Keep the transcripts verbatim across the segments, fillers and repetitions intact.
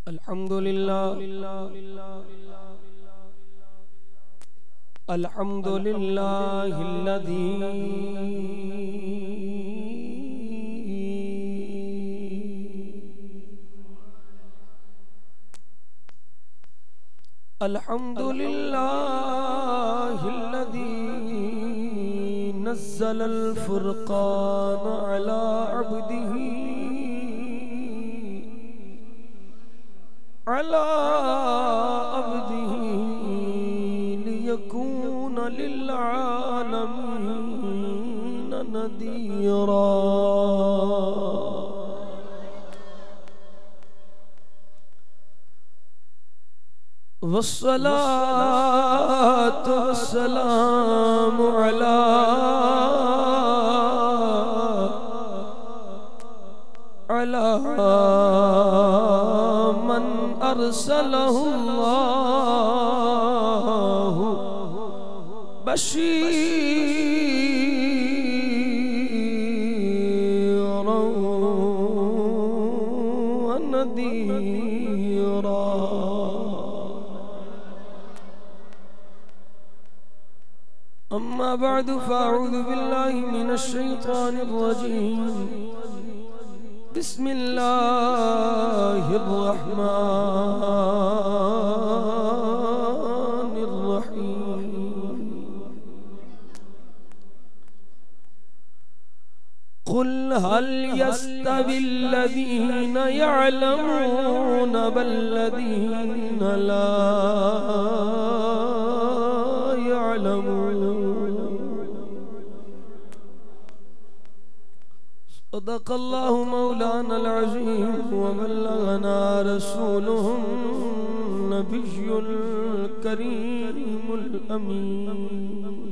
الحمد لله الحمد لله الذي الحمد لله الذي نزل الفرقان على عبده على عبده ليكون للعالمين نذيرا والصلاة والسلام على على من أرسله الله بشيرا ونذيرا أما بعد فأعوذ بالله من الشيطان الرجيم بسم الله الرحمن الرحيم قل هل يستوي الذين يعلمون والذين لا يعلمون صدق الله مولانا العظيم وبلغنا رسوله النبي الكريم الأمين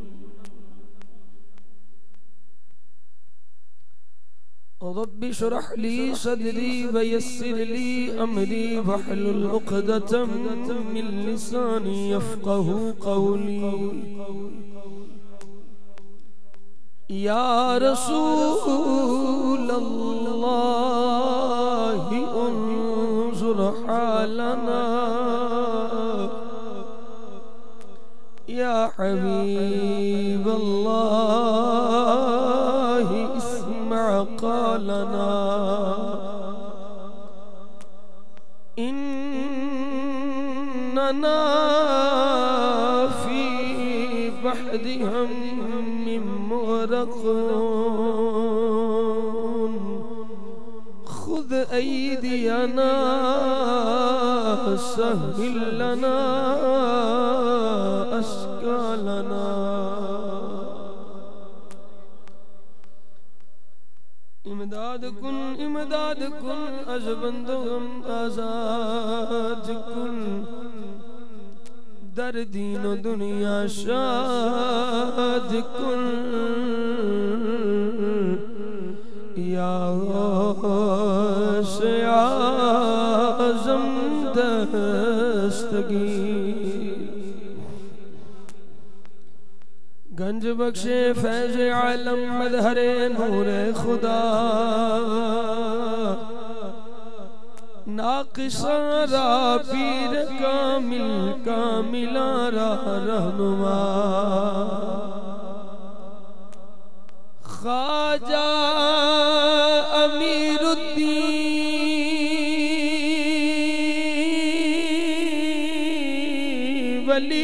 رب اشرح لي صدري ويسر لي أمري واحلل عقدة من لساني يفقه قولي يا رسول الله انظر حالنا يا حبيب الله اسمع قالنا إننا في بحر هم مغرقون خذ أيدينا سهل لنا أشكالنا امداد کن امداد کن از بندگم آزاد کن در دین و دنیا شاد کن یا غوث اعظم دستگیر گنج بخش فیض عالم مظہر نور خدا ناقصاں را پیر کامل کاملاں را رہنما خواجہ امیر الدین ولی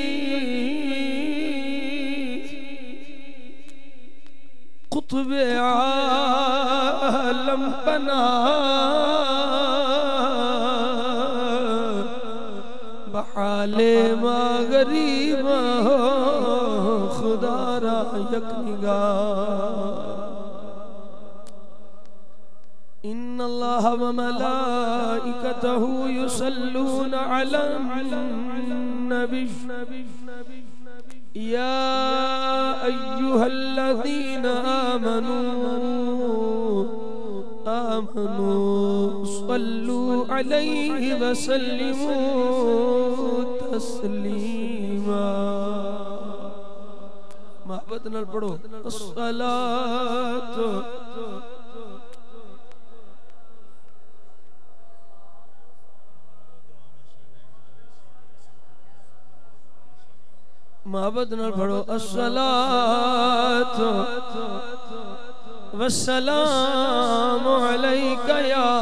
قطب عالم بنا بحال ما غریب خدا را یک نگاہ ان اللہ وملائکتہ یصلون علی النبی یا ایہا الذین آمنوا آمنوا صلوا علیہ وسلموا تسلیما محبت نال پڑھو الصلاة محبت نال پڑھو الصلاۃ والسلام علیک یا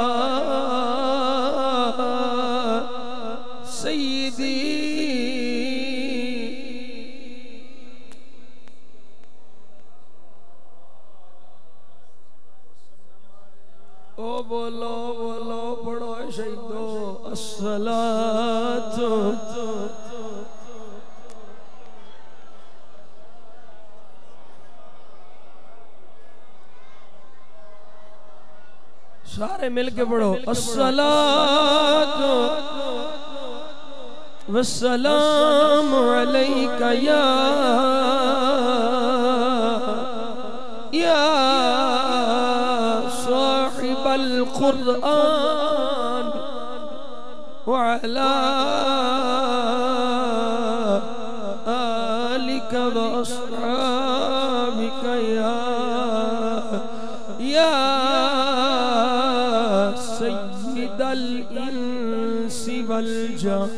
سیدی او بولو بولو پڑھو شہیدو الصلاۃ سارے مل کے پڑھو الصلاۃ والسلام علیک یا یا صاحب القرآن وعلى آلك وأصحابك يا يا سيد الإنس والجان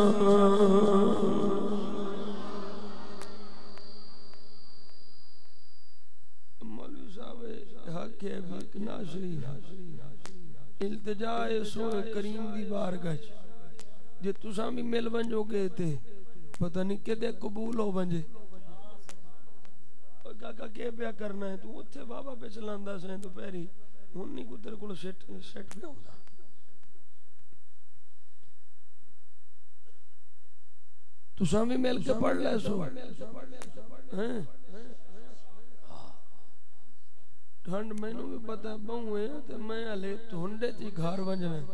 مولوی صاحب حق ہے حق ناظری التجا سونے کریم دی بارگاہ جے تساں بھی مل ونجو گے تے پتہ نہیں کدے قبول ہو ونجے کاکا کے پیا کرنا ہے تو اتھے بابا پہ چلاندا سیں تو پہری ہن نہیں کو تیرے کول سیٹ سیٹ پہ ہوندا تساں بھی مل کے پڑھ لے سو ہیں ٹھنڈ مینوں بھی پتہ بہوں ہے تے میں ہلے ٹھنڈے تی گھر ونجنا ہے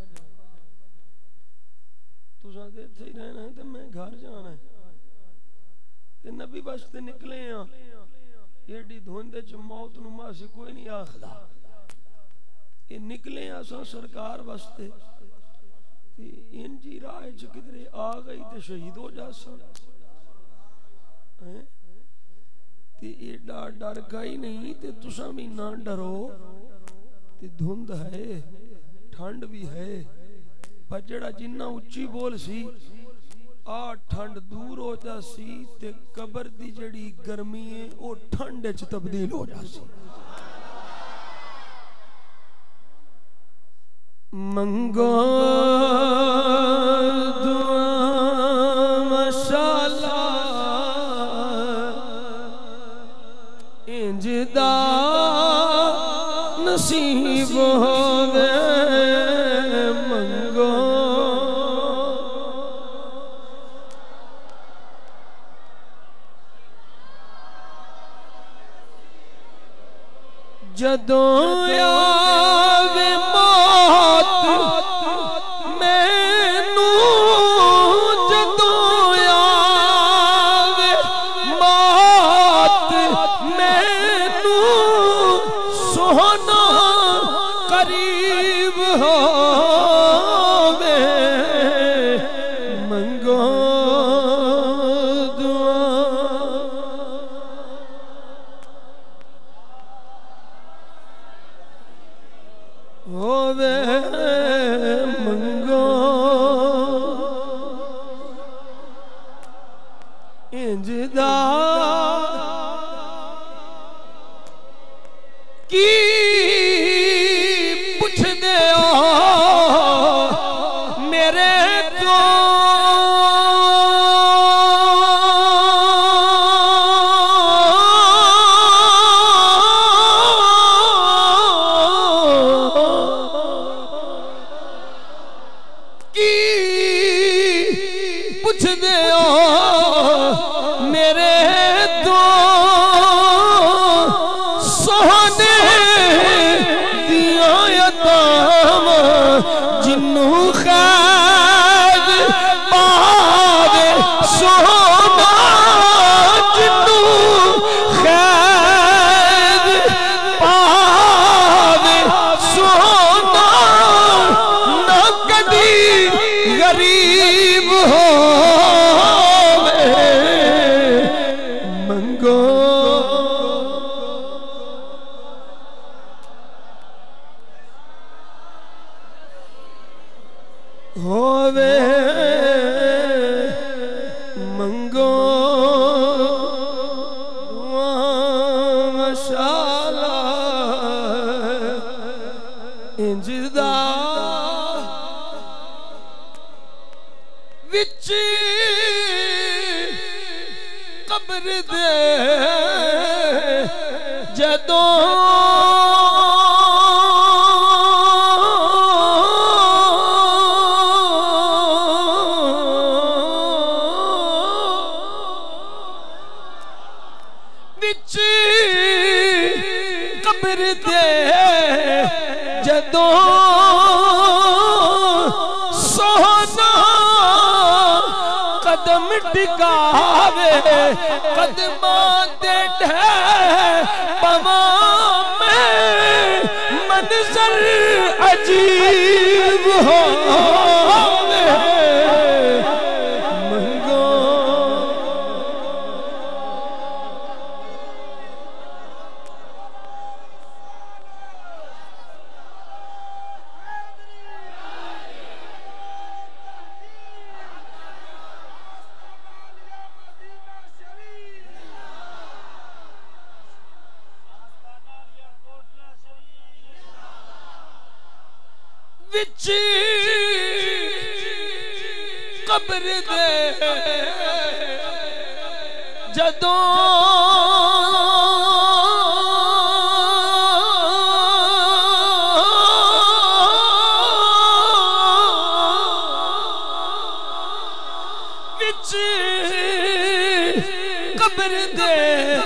تساں تے اتھے ہی رہنا ہے تے میں گھر جانا ہے تے نبی واسطے نکلے ہاں ایڈی دھوندے چ موت نو ماسی کوئی نہیں آکھدا یہ نکلے اساں سرکار واسطے ان جی راہ چ کدھرے آ گئی تے شہید ہو جاساں ہیں تے ایڈا ڈر گئی نہیں تے تساں بھی نہ ڈرو تے دھند ہے ٹھنڈ بھی ہے پر جڑا جنہ اچھی بول سی آ ٹھنڈ دور ہو جا سی تے قبر دی جڑی گرمی ہے او ٹھنڈ وچ تبدیل ہو جا سی منگو دعا مشالہ انج دا نصیب ہووے منگو جدوں آوے موت مینوں جدوں آوے موت مینوں سونا قریب ہووے منگو ہووے منگو انج دا کی پوچھ دے ہو میرے تو پوچھ دے ہو میرے تو منگو مشالہ انجدہ وچ قبر دے جدوں وچ قبر دے جدوں سونا قدم ٹکاوے قدماں دے ڈھے پواں میں منظر عجیب ہووے منگو وچ قبر دے جدوں وچ قبر دے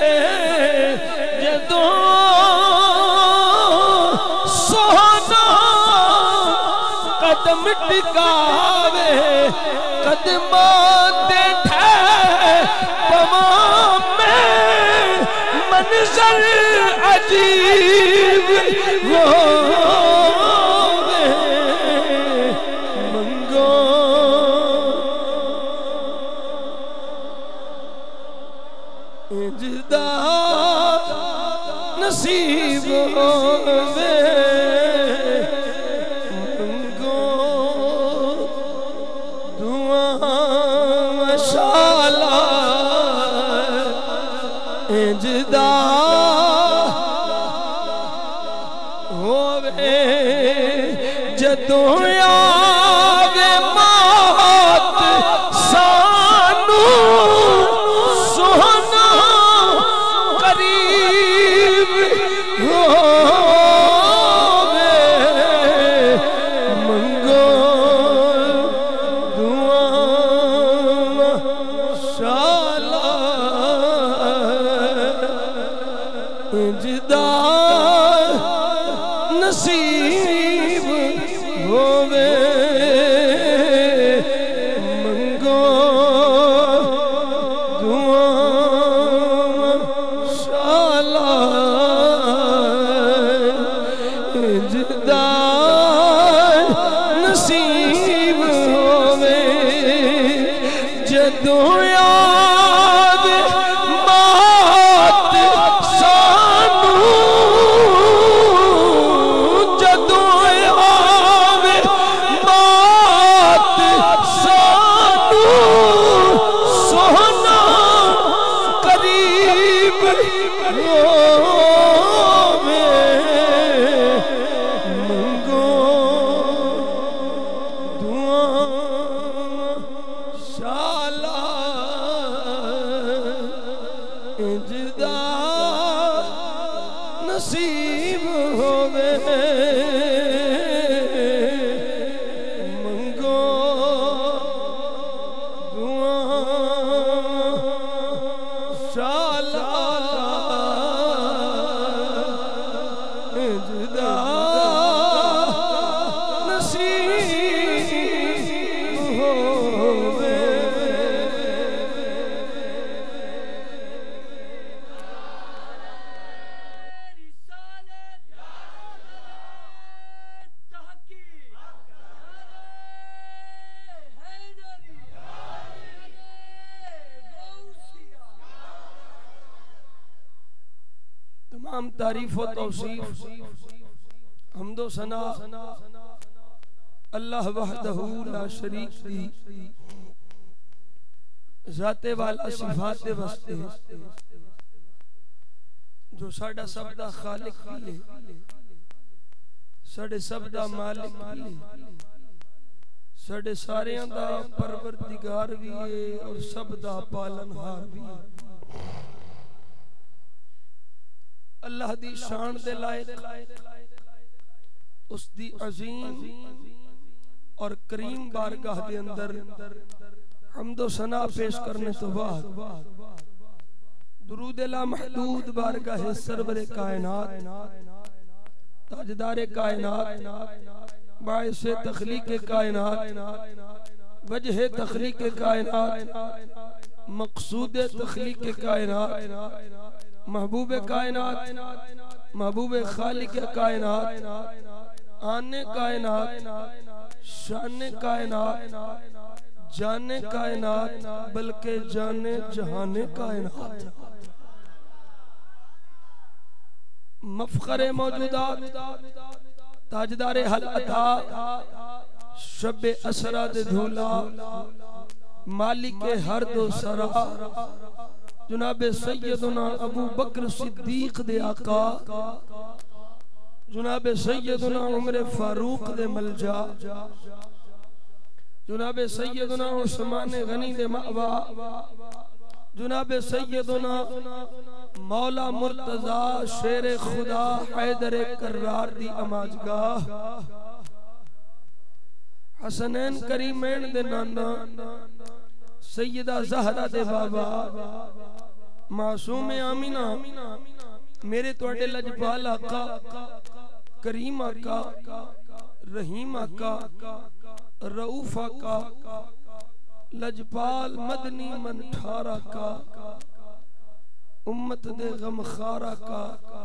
جدوں قدم ٹکاوے قدماں دے ڈھے پواں میں منظر عجیب ہووے منگو انجدہ نصیب ہووے انجدہ ہووے جدوں آوے موت سانو سونا قریب ہووے منگو دعا مشالہ انجدہ نصیب ہووے منگو دعا مشالہ انجدہ نصیب ہووے جدوں انجدہ نصیب ہووے منگو دعا مشالہ انجدہ نصیب ہووے تمام تعریف و توصیف حمد و ثنا اللہ وحدہ لا شریک دی ذات والا صفات دے واسطے جو ساڈا سب دا خالق بھی ہے، ساڈے سب دا مالک بھی ہے، ساڈے ساریاں دا پروردگار بھی ہے اور سب دا پالنہار بھی ہے۔ اللہ دی شان دے لائق اس دی عظیم اور کریم بارگاہ دے اندر حمد و ثنا پیش کرنے تو بعد درود لا محدود بارگاہ سرور کائنات تاجدار کائنات باعث تخلیق کائنات وجہ تخلیق کائنات مقصود تخلیق کائنات محبوب کائنات محبوب خالق کائنات آنے کائنات شان کائنات جانے کائنات بلکہ جانے جہانے کائنات مفخر موجودات تاجدار حل عطا شب اسرا دے دھولا مالک ہر دو سرا جناب سیدنا ابو بکر صدیق دے آقا جناب سیدنا عمر فاروق دے ملجا جناب سیدنا عثمان غنی دے مأوا جناب سیدنا مولا مرتضی شیر خدا حیدر کرار دی اماجگاہ حسنین کریمین دے نانا سیدہ زہرہ دے بابا معصوم آمینہ میرے توڑے لجبال آقا کریم آقا رحیم آقا رؤوف آقا لجبال مدنی منٹھار آقا امت دے غمخار آقا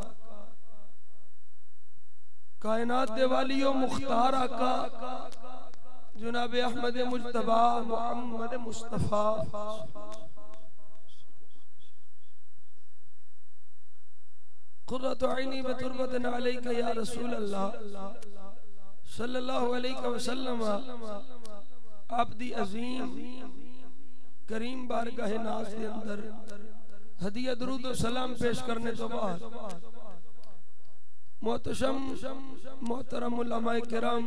کائنات دے والیو مختار آقا جناب احمد مجتبہ محمد مصطفیٰ قرۃ عینی بتربت علیک یا رسول اللہ صلی اللہ علیہ وسلم آپ دی عظیم کریم بارگاہ ناز کے اندر ہدیہ درود و سلام پیش کرنے تو بعد محتشم محترم علماء کرام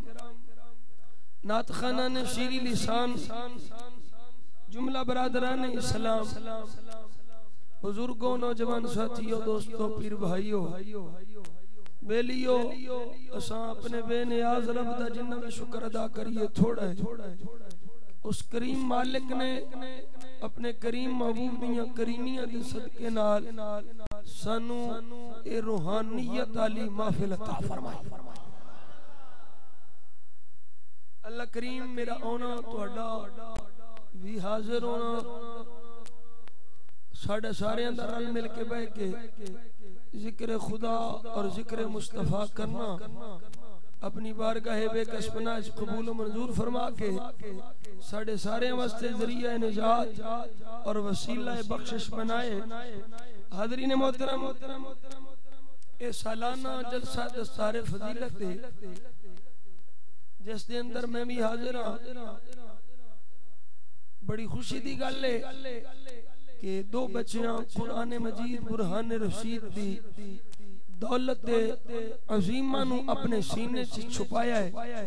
نعت خانان شیری لسان جملہ برادران اسلام بزرگوں نوجوان ساتھیوں دوستوں پیر بھائیوں بیلیوں اساں اپنے بے نیاز رب دا جنہ میں شکر ادا کریے تھوڑا ہے اس کریم مالک نے اپنے کریم محبوب دیاں کریمیاں دے صدقے نال سانو اے روحانیت علی محفل عطا فرمائی اللہ کریم میرا اونا توڑا بھی حاضر ہونا ساڑھے سارے اندر رل مل کے بے کے ذکر خدا اور ذکر مصطفیٰ کرنا اپنی بارگاہ بے کسبنا اس قبول و منظور فرما کے ساڑھے سارے واسطے ذریعہ نجات اور وسیلہ بخشش بنائے حاضرین محترم اے سالانہ جلسہ دستار فضیلت ہے جس دے اندر میں بھی حاضر ہوں بڑی خوشی دی گل ہے کہ دو بچیاں قرآن مجید برہان رشید دی دولت عظیمہ نو اپنے سینے سے چھپایا ہے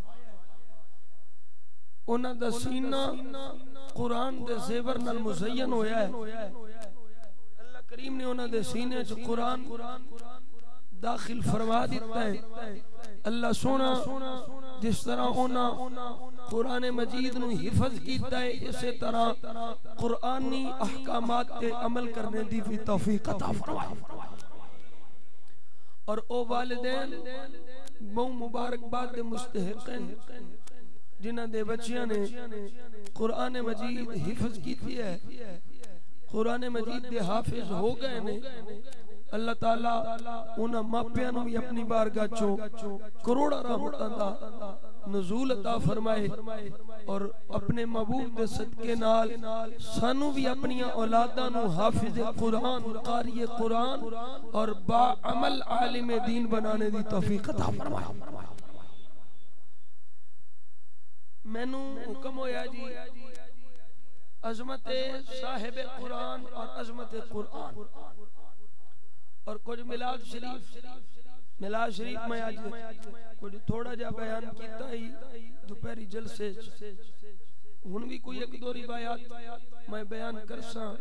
انہاں دا سینہ قرآن دے زیور نال مزین ہویا ہے اللہ کریم نے انہاں دے سینے سے قرآن داخل فرما دیتا ہے اللہ سونا جس طرح انہاں قرآن مجید نو حفظ کیتا ہے اسی طرح قرآنی احکامات تے عمل کرنے دی بھی توفیق عطا فرمائے اور او والدین بہو مبارک باد دے مستحقین جنہ دے بچیاں نے قرآن مجید حفظ کیتی ہے قرآن مجید دے حافظ ہو گئے نے اللہ تعالیٰ انہاں ماپیاں نو بھی اپنی بارگاہ چو کروڑا رحمتاں دا نزول عطا فرمائے اور اپنے محبوب دے صدقے نال سانو بھی اپنی اولاداں نو حافظ قرآن قاری قرآن اور با عمل عالم دین بنانے دی توفیق عطا فرمائے میں نو حکم ہویا جی عظمت صاحب قرآن اور عظمت قرآن اور کچھ میلاد شریف میلاد شریف میں آج کچھ تھوڑا جا بیان کیتا ہی دوپہری جلسے ہن بھی کوئی ایک دو روایات میں بیان کرساں.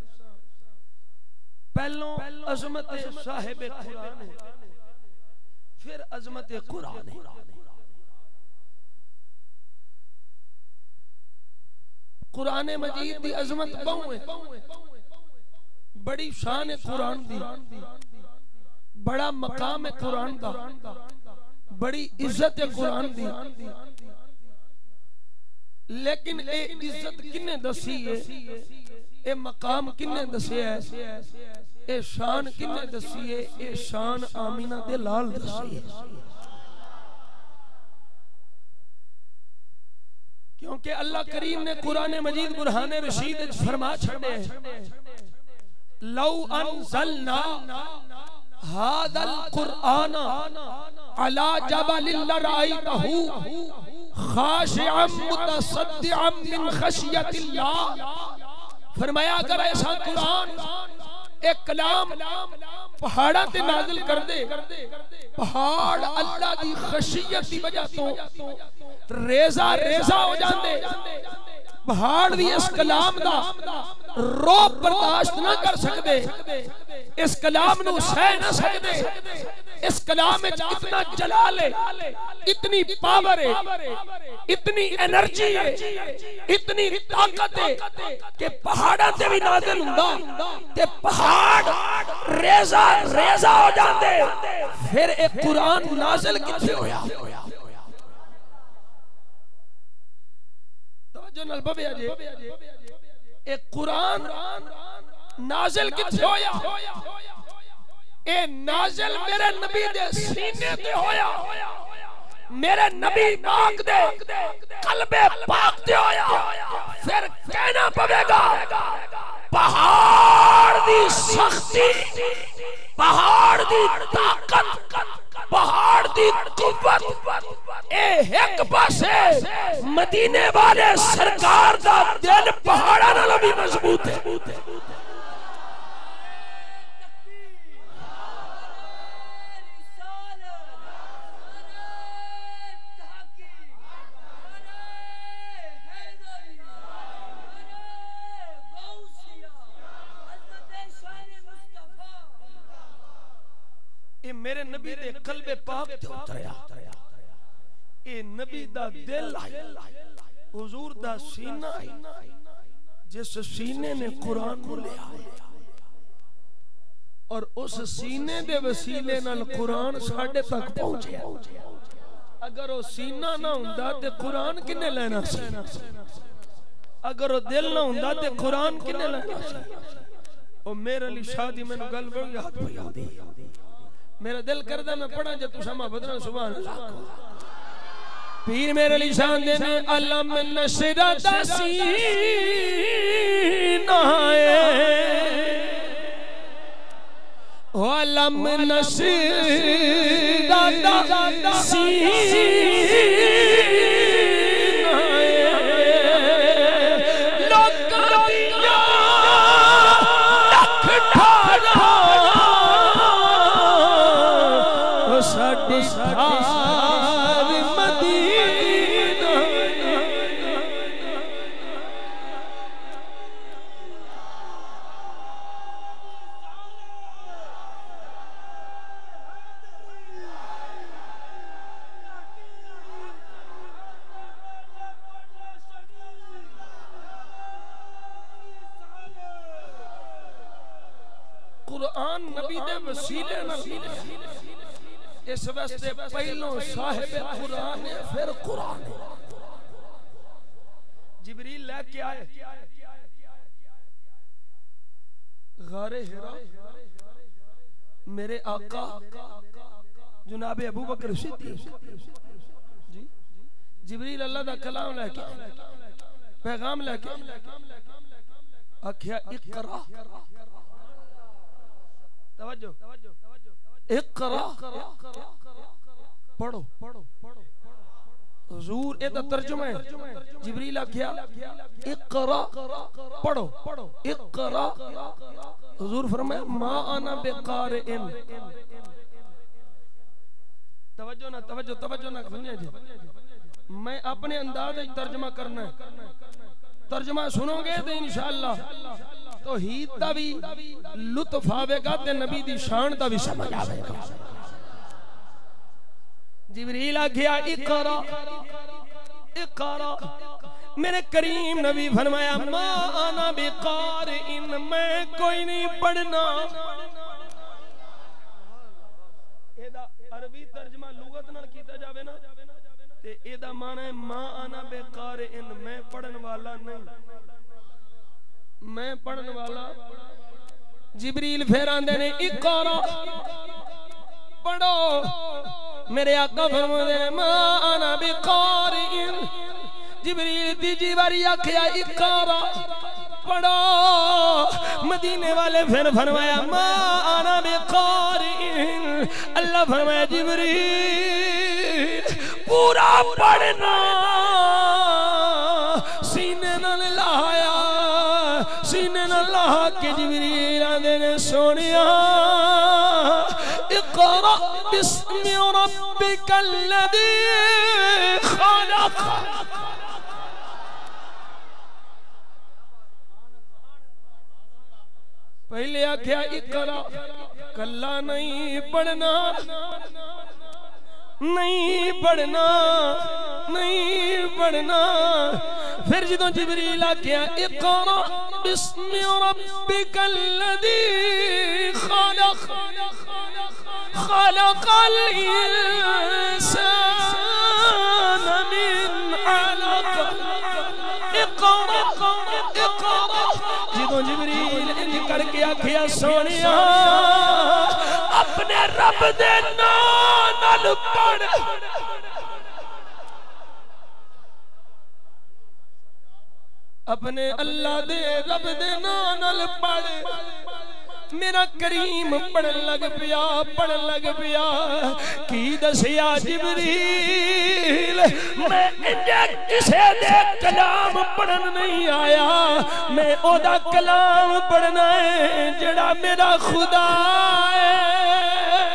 پہلوں عظمت صاحب قرآن ہے پھر عظمت قرآن ہے. قرآن مجید دی عظمت بہوں ہے, بڑی شان قرآن دی, بڑا مقام قرآن دا, بڑی عزت قرآن دی. لیکن اے عزت کنے دسی ہے, اے مقام کنے دسی ہے, اے شان کنے دسی ہے, اے شان آمینہ دے لال دسی ہے. کیونکہ اللہ کریم نے قرآن مجید برہان رشید فرما چھڑے ہیں لو انزلنا هذا القرآن على جبل لرأيته خاشعا متصدعا من خشیت اللہ. فرمایا اگر ایسا قرآن ایک کلام پہاڑا تے نازل کر دے, پہاڑ اللہ دی خشیت دی وجہ تو ریزہ ریزہ ہو جاندے, پہاڑ دی اس کلام دا روب برداشت نہ کر سکدے, اس کلام نو سہ نہ سکدے. اس کلام میں اتنا جلال ہے, اتنی پاور ہے, اتنی انرجی ہے, اتنی طاقت ہے کہ پہاڑاں تے بھی نازل ہوندا تے پہاڑ ریزہ ریزہ ہو جاندے. پھر ایک قرآن نازل کتھے ہویا؟ توجہ نال بھیا جی, ایک قرآن نازل کتھے ہویا؟ اے نازل میرے نبی دے سینے تے ہویا, میرے نبی پاک دے قلب پاک تے ہویا. پھر کہنا پڑے گا پہاڑ دی سختی, پہاڑ دی طاقت, پہاڑ دی قوت, اے ایک پاسے مدینے والے سرکار دا دل پہاڑاں نالوں بھی مضبوط ہے. میرے نبی دے قلب پاک تے اتریا, اے نبی دا دل آئی, حضور دا سینہ آئی, جس سینے نے قرآن کو لیا اور اس سینے دے وسیلے نال قرآن ساڑھے تک پہنچے. اگر وہ سینہ نہ ہوندا تے قرآن کنے لینا سی, اگر وہ دل نہ ہوندا تے قرآن کنے لینا سی. اور میرے علی شادی میں گل بڑھ یاد پڑی آدھی, میرا دل کردہ میں پڑھا جب تو سما بدنا سبحان اللہ. پیر میرے علی شان دینے علم نشرہ دا سینہ علم نشرہ دا سینہ قرآن نبی دے وسیلے نہ, اس واسطے پہلوں صاحب قرآن ہے پھر قرآن ہے. جبریل لے کے آئے غار حرا, میرے آقا جناب ابو بکر صدیق جی, جبریل اللہ دا کلام لے کے پیغام لے کے آکھیا اقرا, توجہ اقرا, پڑھو حضور اے دا ترجمہ ہے جبریل آکھیا اقرا پڑھو اقرا حضور فرمایا ما انا بقارئن توجہ نہ توجہ توجہ نہ سنیا جی میں اپنے انداز ترجمہ کرنا ہے ترجمہ سنو گے تو انشاءاللہ توحید دا بھی لطف آوے گا تے نبی دی شان دا بھی سمجھ آوے گا جبریل آگیا اقرا اقرا میرے کریم نبی فرمایا ما انا بقارئن میں کوئی نہیں پڑھنا ایدہ عربی ترجمہ لغت نال کیتا جاوے نا تے ایدہ معنی ہے ما انا بقارئن میں پڑھن والا نہیں میں پڑھن والا جبریل پھر آندے نے اقرا پڑھو میرے آقا فرماتے ہیں ما انا بقارئن جبریل تیجی باری آکھیا اقرا پڑھو مدینے والے پھر فرمایا ما انا بقارئن اللہ فرمایا جبریل پورا پڑھنا سینے نہ لایا سینے نہ لا کے جبریل آدھے نے سونیا اقرأ بسم ربك الذي خلق پہلے آکھیا اقرأ کلا نہیں پڑھنا نہیں پڑھنا نہیں پڑھنا پھر جدوں جبریل آکھیا اقرأ بسم ربك الذي خلق خلق الإنسان من علق اقرأ اقرأ جدوں جبریل انج کر کے آکھیا سونیا اپنے رب دے نام نال پڑھ اپنے اللہ دے رب دے نام نال پڑھ میرا کریم پڑھن لگ پیا پڑھن لگ پیا کی دسیا جبریل میں انجھے کسے دے کلام پڑھن نہیں آیا میں او دا کلام پڑھنا ہے جڑا میرا خدا ہے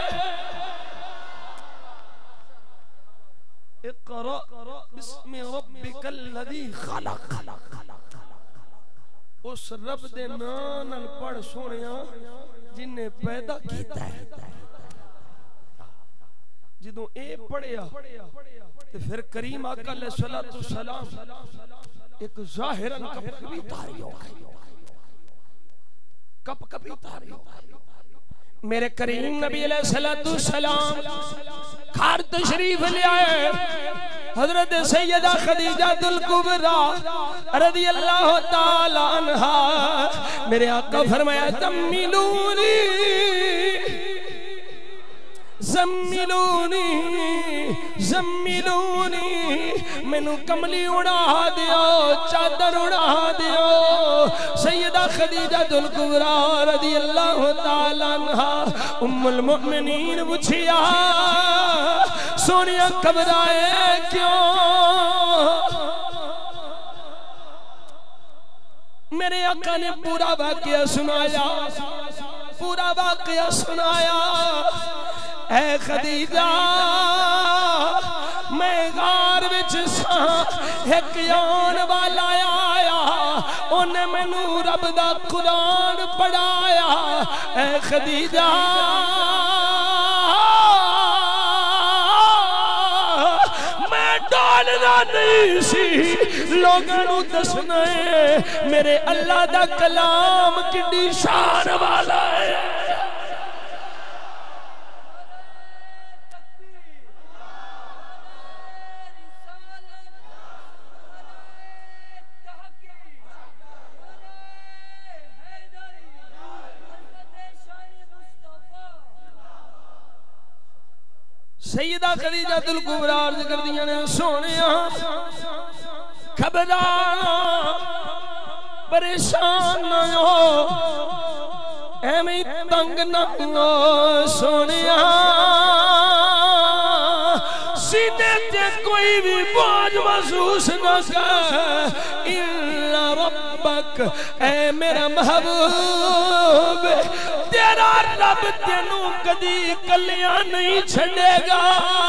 اقرأ بسم ربک الذی خلق اس رب دے نام نال پڑھ سونیا جن نے پیدا کیتا ہے جدوں اے پڑھیا تے پھر کریم آقا علیہ الصلوۃ والسلام ایک ظاہراً کپ کپی تاری ہو گئی کپ کپی تاری ہو گئی میرے کریم نبی علیہ الصلوۃ والسلام گھر تشریف لے آئے حضرت سیدہ خدیجہ الکبریٰ رضی اللہ تعالی عنہا میرے آقا فرمایا زملونی زملونی زملونی مینوں کملی اڑا دیو چادر اڑا دیو سیدہ خدیجہ الکبریٰ رضی اللہ تعالی عنہا ام المؤمنین پوچھیا سونیا گھبرائے کیوں میرے آقا نے پورا واقعہ سنایا پورا واقعہ سنایا اے خدیجہ میں غار وچ ساں ایک یان والا آیا انہیں مینوں رب دا قرآن پڑھایا اے خدیجہ ڈالنا نہیں سی لوگوں نو دسنا ہے میرے اللہ دا کلام کڈی شان والا ہے سیدہ خدیجہ الکبریٰ عرض کر دیا نے سونیا گھبرانا پریشان نہ ہو ایمی تنگ نہ ہو سونیا سینے تے کوئی کوئی بھی بوجھ محسوس نہ کر ان ربک اے میرا محبوب تیرا رب تینوں کدی کلیاں نہیں چھڑے گا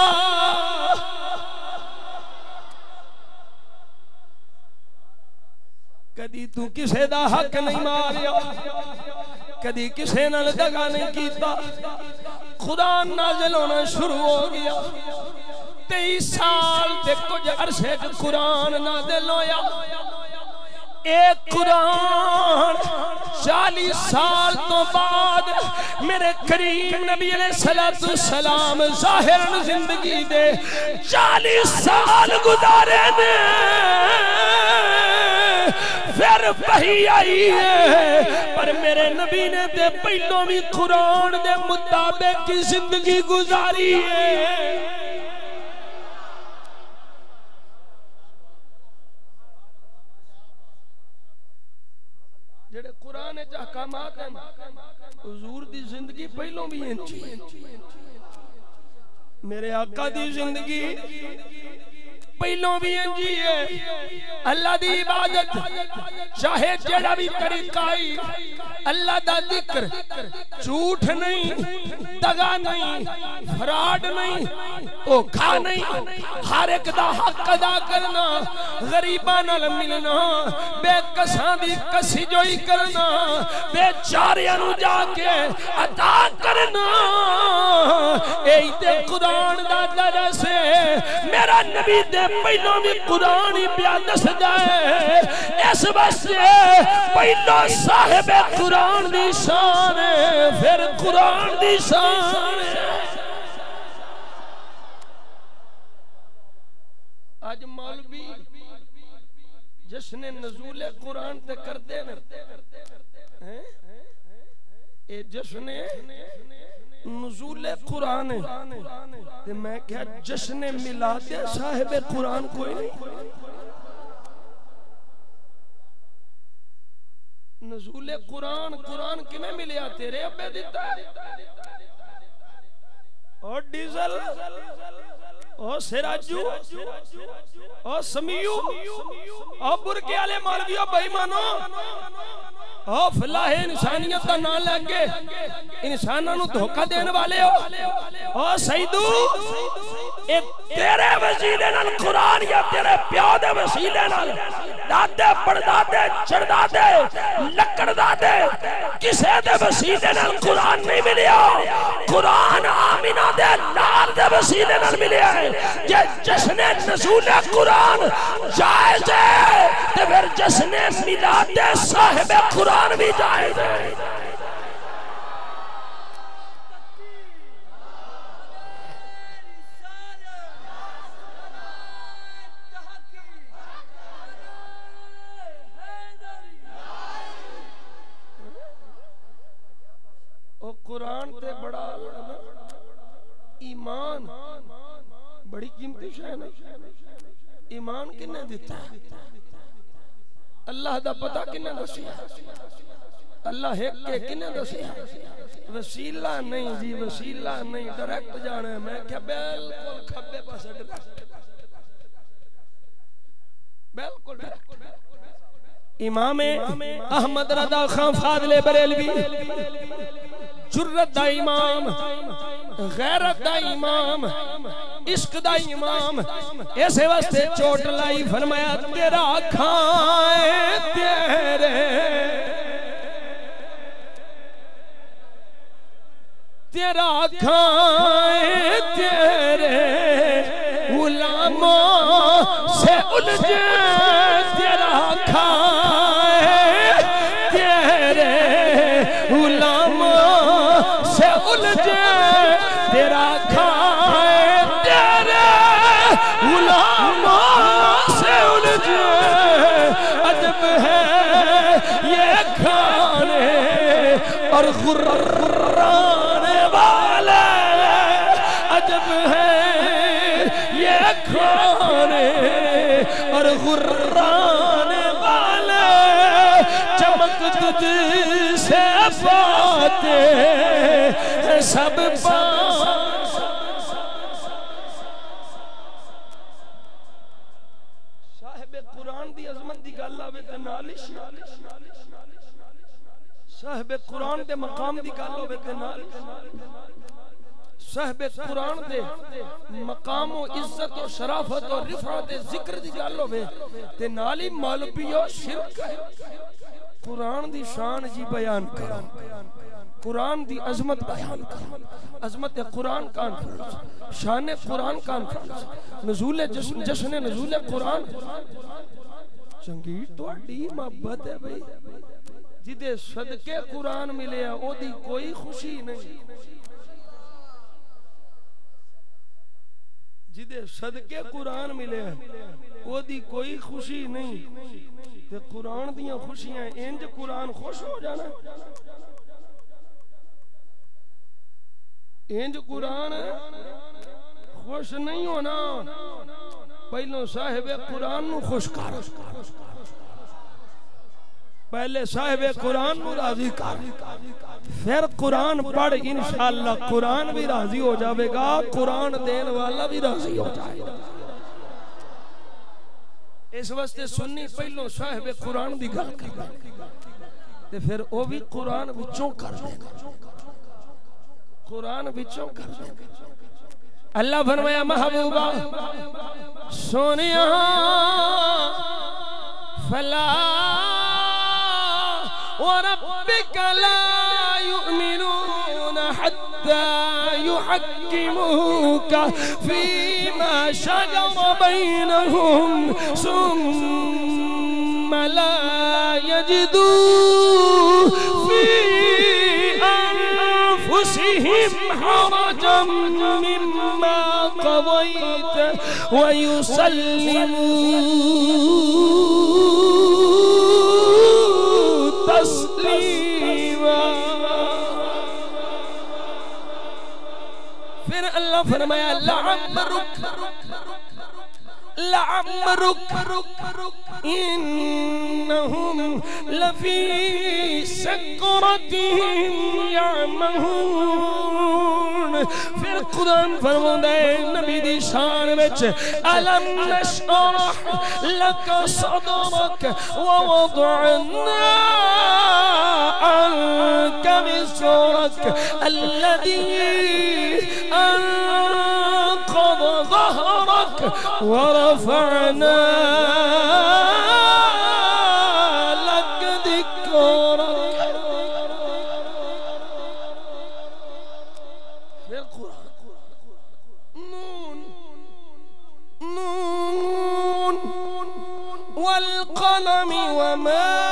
کدی تو کسے دا حق نہیں ماریا کدی کسے نال دگا نہیں کیتا خدا نازل ہونا شروع ہو گیا تیئیس سال تے کچھ عرصے جو قرآن نازل ہویا ایک قرآن چالیس سال تو بعد میرے کریم نبی علیہ السلام ظاہراً زندگی دے چالیس سال گزارے نے پھر وحی آئی ہے پر میرے نبی نے دے پہلوں بھی قرآن دے مطابق کی زندگی گزاری ہے جڑے قرآن احکامات ہیں حضور دی زندگی پہلوں بھی انچی میرے آقا دی زندگی پہلوں بھی انجی ہے اللہ دی عبادت چاہے جڑا بھی طریقہ آئی اللہ دا ذکر جھوٹ نہیں دغا نہیں فراڈ نہیں دھوکا نہیں ہر ایک دا حق ادا کرنا غریباں نال ملنا بے کساں دی کسی جوئی کرنا بے چاریاں نو جا کے عطا کرنا اے تے قرآن دا درس ہے میرا نبی دے پہلوں بھی قرآن ہی پیا دس جائے اس واسطے پہلو صاحب قرآن دی شان ہے پھر قرآن دی شان ہے آج مولوی جشن نزول قرآن تے کردے نا اے جشن نزول قرآن ہے میں کیا جشن میلاد صاحب قرآن کوئی نہیں نزول قرآن قرآن کمیں ملیا تیرے ابے دیتا ہے اور ڈیزل اور سراجو اور سمیو اور برکے والے مولویوں بھائی مانو اور فلاح انسانیت کا نام لگے انسانوں نو دھوکہ دینے والے ہو اور سیدو اے تیرے وسیلے نال قرآن یا تیرے پیو دے وسیلے نال دادے پڑدادے چڑدادے لکڑدادے کسے دے وسیلے نال قرآن نہیں ملیا قرآن آمینہ دے لال دے وسیلے نال ملیا ہے جے جشن نزول قرآن جائز ہے تو پھر جشن میلاد صاحب قرآن بھی جائز ہے او قرآن تے بڑا ایمان بڑی قیمتی شے ہے ایمان کنے دیتا ہے اللہ دا پتہ کنے دسیا اللہ ایک کے کنے دسیا وسیلہ نہیں جی وسیلہ نہیں ڈائریکٹ جانا ہے میں کیا بالکل کھبے پاسے ڈائریکٹ بالکل امام احمد رضا خان فاضل بریلوی جرت دا امام غیرت دا امام عشق دا امام ایسے واسطے چوٹ لائی فرمایا تیرا کھائے تیرے تیرا کھائے تیرے غلاموں سے الجھے تیرا کھائے تیرے غلاموں سے الجھے تیرا کھائے تیرے غلاموں سے الجھے عجب ہے یہ کھانے اور غرانے والے عجب ہے یہ کھانے اور غرانے والے چمک تجھ سے باتیں سب بات گل آوے تے نال ہی صاحب قرآن دے مقام دی گل ہوے تے نال صاحب قرآن دے مقام و عزت و شرافت و رفعت ذکر دی گل ہوے تے نال ہی مولوی و شرک ہے قرآن دی شان جی بیان کرو قرآن دی عظمت بیان کرو عظمت قرآن کانفرنس شان قرآن کانفرنس نزول جشن جشن نزول قرآن چنگی توڑی محبت ہے بھئی جدے صدقے قرآن ملے ہیں او دی کوئی خوشی نہیں جدے صدقے قرآن ملے ہیں او دی کوئی خوشی نہیں تے قرآن دیاں خوشیاں انج قرآن خوش ہو جانا انج قرآن خوش نہیں ہونا پہلوں صاحب قرآن نو خوش کر پہلے صاحب قرآن نو راضی کر پھر قرآن پڑھ انشاءاللہ قرآن بھی راضی ہو جاوے گا قرآن دین والا بھی راضی ہو جائے گا اس واسطے سنی پہلوں صاحب قرآن دی گل کر تے پھر او بھی قرآن وچوں کر دے گا قرآن وچوں کر دے گا اللہ فرمایا محبوبہ سونیا فلا وربك لا يؤمنون حتى يحكموك فيما شجر بينهم ثم لا يجدوا في أنفسهم حرجا مما قضيت ويسلموا تسلیما پھر اللہ فرمایا لعمرک لعمرک انہم لفی سکرتہم یعمہون پھر قرآن فرماتا ہے نبی دی شان وچ الم نشرح لک صدرک ووضعنا عنك وزرك الذي أنقض ظهرك ورفعنا لك ذكرك في القرآن نون نون والقلم وما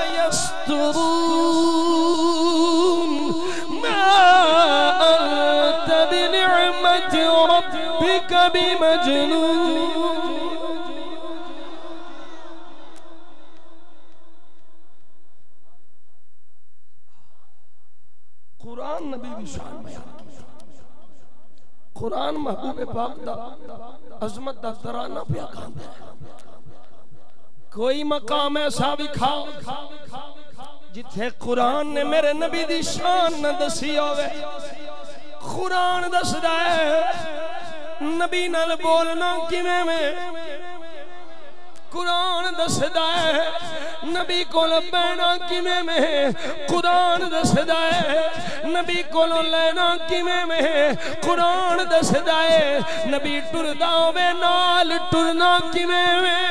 يسطرون ما أنت بنعمة ربك بمجنون قرآن نبی دی شان بیان قرآن محبوب پاک دا عظمت دا ترانہ پیا گاندا ہے کوئی مقام ایسا بھی کھاؤ جتھے قرآن نے میرے نبی دی شان نہ دسی ہوئے قرآن دس دائے نبی نال بولنا کیویں میں قرآن دس دائے نبی کو بینا کیویں میں قرآن دس دائے نبی کو لینا کیویں میں قرآن دس دائے نبی ٹردا ہوے نال ٹرنا کیویں میں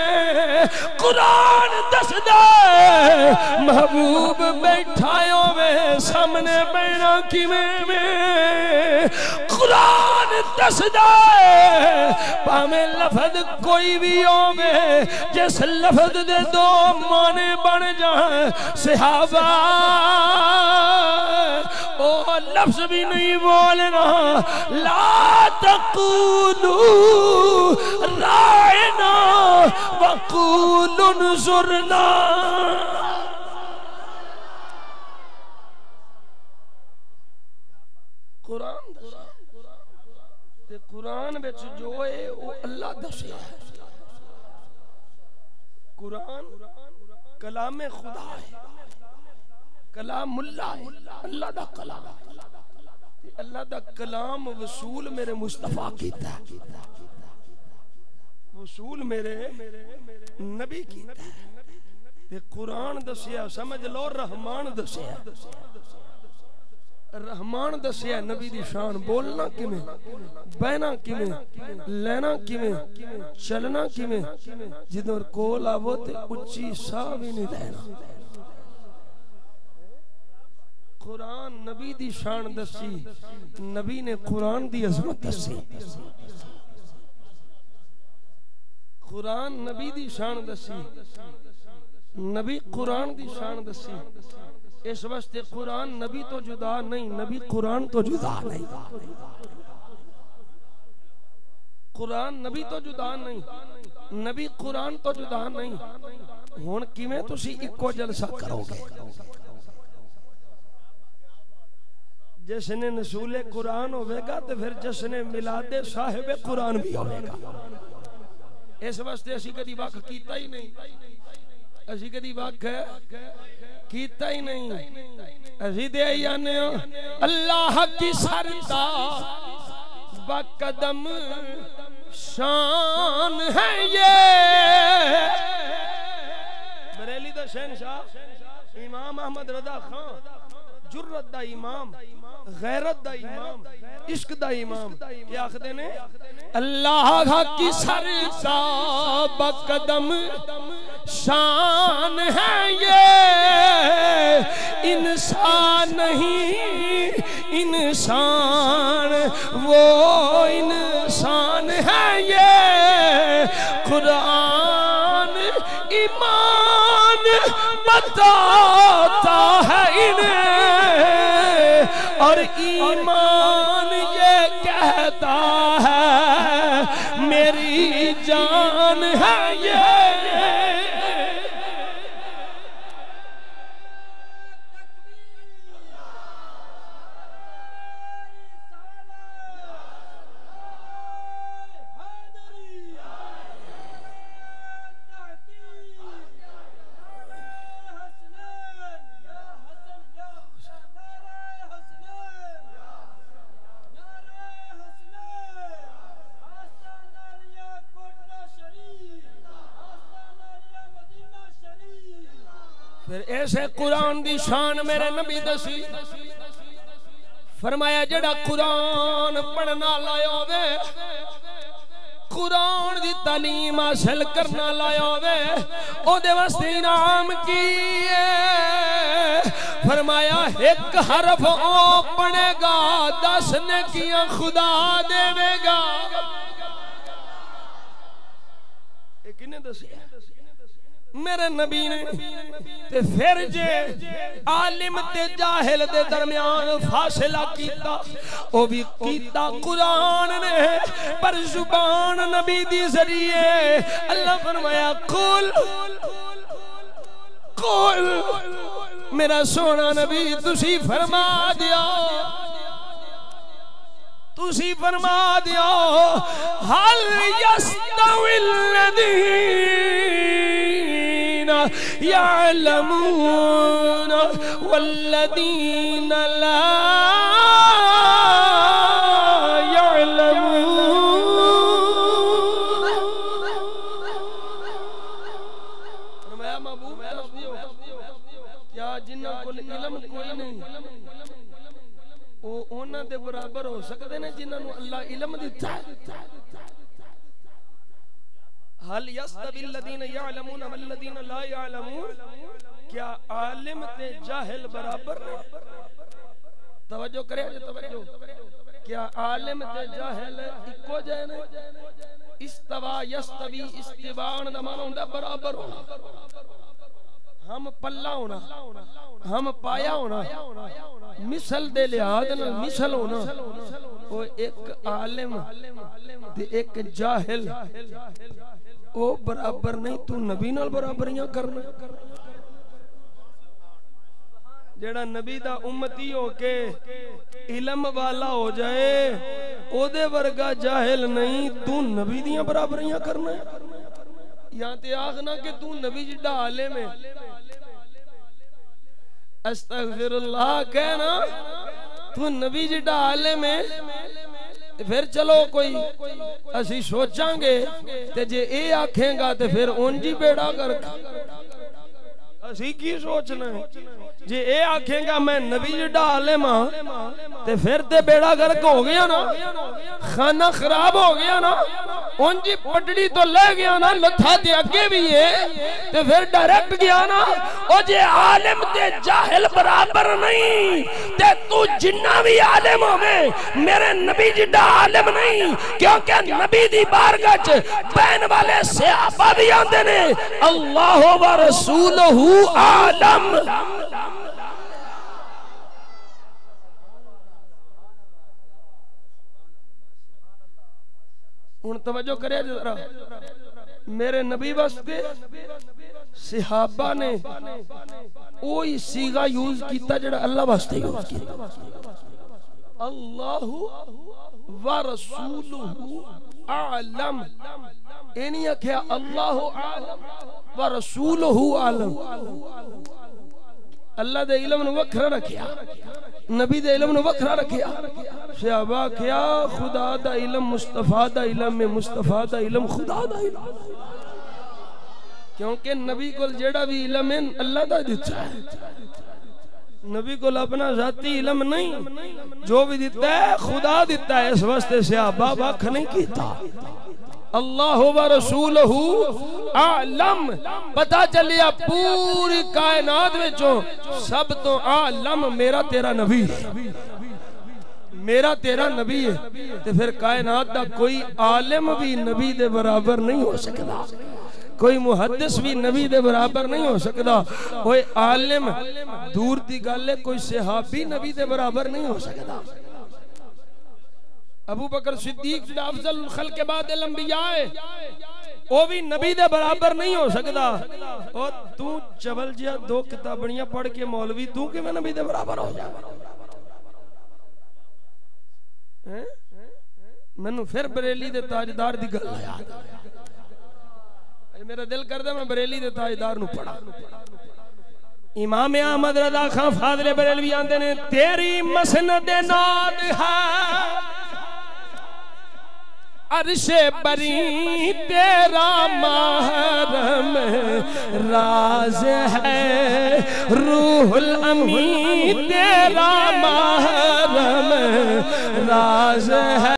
قرآن دس دائے محبوب بیٹھا ہوے سامنے بینا کیویں میں قرآن دس دائے پاویں لفظ کوئی بھی ہوے جس لفظ دے دو مانے بن جائیں صحابہ او لفظ بھی نہیں بولنا لا تقولوا رائنا وقولوا انظرنا قرآن تے قرآن بچ جو ہے وہ اللہ دسیا ہے قرآن کلام خدا ہے کلام اللہ ہے اللہ دا کلام اللہ دا کلام وصول میرے مصطفیٰ کیتا ہے وصول میرے نبی کیتا ہے قرآن دسیا سمجھ لو رحمان دسیا رحمان دسیا نبی دی شان بولنا کیویں بہنا کیویں لینا کیویں چلنا کیویں جدوں کول آوو تے اچھی ساہ بھی نہیں لینا قرآن نبی دی شان دسی نبی نے قرآن دی عظمت دسی قرآن نبی دی شان دسی نبی قرآن دی شان دسی اس واسطے قرآن نبی تو جدا نہیں نبی قرآن تو جدا نہیں قرآن نبی تو جدا نہیں نبی قرآن تو جدا نہیں ہن کیویں تسی اکو جلسہ کرو گے جس نے نزول قرآن ہوئے گا تو پھر جس نے میلاد صاحب قرآن بھی ہوئے گا اس واسطے اسی کدی واقع کیتا ہی نہیں اسی کدی واقع کیتا ہی نہیں اسی دے یانے اللہ کی سرتا بقدم شان ہے یہ بریلی دا شہنشاہ امام احمد رضا خان جرت دا امام غیرت دا امام عشق دا امام کیا آخدے نے اللہ کی سرتا بقدم شان ہے یہ انسان نہیں انسان وہ انسان ہے یہ قرآن ایمان بتاتا ہے انہیں اور ایمان یہ کہتا ہے میری جان ہے یہ پھر ایسے قرآن دی شان میرے نبی دسی فرمایا جڑا قرآن پڑھنا لایا ہوئے قرآن دی تعلیم حاصل کرنا لایا ہوئے او دے واسطے انعام کیے فرمایا ایک حرف او پڑھے گا دس نیکیاں خدا دے گا ایک انہیں دسی میرے نبی نے تے پھر جے عالم تے جاہل دے درمیان فاصلہ کیتا او بھی کیتا قرآن نے پر زبان نبی دی ذریعے اللہ فرمایا قل قل میرا سونا نبی تسی فرما دیا تسی فرما دیا حل یستوی الذین يعلمون والذين لا يعلمون فرمایا محبوب کیا جنہ کو علم کوئی نہیں وہ انہاں دے برابر ہو سکتے ہیں جنہاں نو اللہ علم دیتا ہے حل یستوی الذین یعلمون والذین لا یعلمون کیا عالم تے جاہل برابر توجہ کرے جو توجہ کیا عالم تے جاہل اکو جائے نے استوا یستوی استوان دا معنی ہوندا برابر ہونا ہم پلہ ہونا ہم پایا ہونا مثل دے لحاظ نال مثل ہونا وہ ایک عالم تے ایک جاہل وہ برابر نہیں تو نبی نال برابریاں کرنا جیڑا نبی دا امتی ہو کے علم والا ہو جائے او دے ورگا جاہل نہیں تو نبی دیاں برابریاں کرنا یہاں تے آخنا کہ تو نبی جڑا عالم ہے استغفر اللہ کہنا تو نبی جڑا عالم ہے پھر چلو کوئی اسی سوچاں گے تے جے اے آکھیں گا تے پھر اونجی بیڑا کر اسی کی سوچنا ہے جے اے آکھیں گا میں نبی جڑا عالم ہاں تے پھر تے بیڑا گرک ہو گیا نا خانہ خراب ہو گیا نا اونجی پٹڑی تو لے گیا نا لتھا تے اگے بھی ہے تے پھر ڈائریکٹ گیا نا او جے عالم تے جاہل برابر نہیں تے تو جنہ بھی عالم ہوئے میرے نبی جڑا عالم نہیں کیونکہ نبی دی بارگاہ چ بین والے صحابہ بھی آندے نے اللہ و رسولہ عالم ان توجہ کرے ذرا میرے نبی واسطے صحابہ نے وہی صیغہ یوز کیتا جڑا اللہ واسطے یوز کیتا اللہ و رسولہ عالم اینی کہا اللہ عالم و رسولہ عالم اللہ دے علم نے وکھرا رکھیا نبی دے علم نے وکھرا رکھیا صحابہ کیا خدا دا علم مصطفیٰ دا علم میں مصطفیٰ دا علم خدا دا علم کیونکہ نبی کو جیڑا بھی علم ہے اللہ دا دیتا ہے نبی کو اپنا ذاتی علم نہیں جو بھی دیتا ہے خدا دیتا ہے اس واسطے صحابہ وکھ نہیں کیتا اللہ و رسولہ عالم پتا چلیا پوری کائنات وچوں سب تو عالم میرا تیرا نبی ہے میرا تیرا نبی ہے تو پھر کائنات دا کوئی عالم بھی نبی دے برابر نہیں ہو سکتا کوئی محدث بھی نبی دے برابر نہیں ہو سکتا کوئی عالم دور دی گل ہے کوئی صحابی نبی دے برابر نہیں ہو سکتا ابو بکر صدیق جڑا افضل الخلق کے بعد الانبیاء ہے وہ بھی نبی دے برابر نہیں ہو سکتا اور تو چبل جیا دو کتابڑیاں پڑھ کے مولوی تو کہ میں نبی دے برابر ہو جائے میں نے پھر بریلی دے تاجدار دی گل یاد میرا دل کر دے میں بریلی دے تاجدار نو پڑھا امام احمد رضا خان فاضل بریلوی آندے نے تیری مسند ناد ہے عرش بری تیرا محرم راز ہے روح الامین تیرا محرم راز ہے